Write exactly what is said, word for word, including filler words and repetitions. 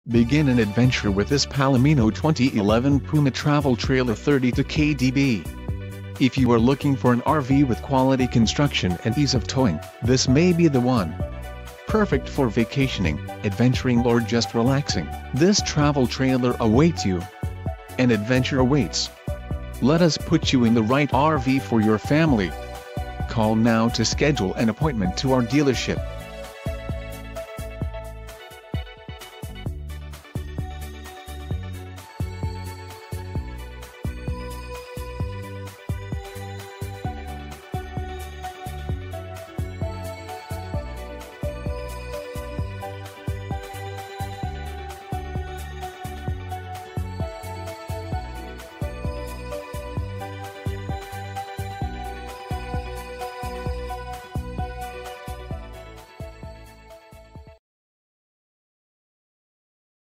Begin an adventure with this Palomino twenty eleven Puma Travel Trailer thirty-two K D B. If you are looking for an R V with quality construction and ease of towing, this may be the one. Perfect for vacationing, adventuring or just relaxing, this travel trailer awaits you. An adventure awaits. Let us put you in the right R V for your family. Call now to schedule an appointment to our dealership.